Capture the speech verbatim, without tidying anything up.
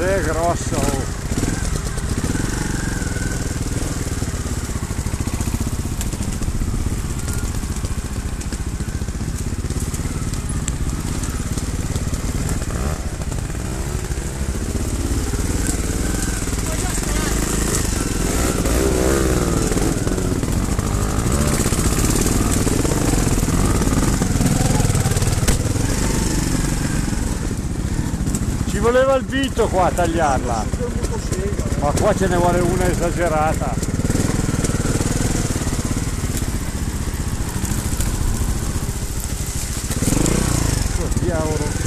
Se è grosso. Oh. Ci voleva il dito qua a tagliarla, ma qua ce ne vuole una esagerata. Così a oro.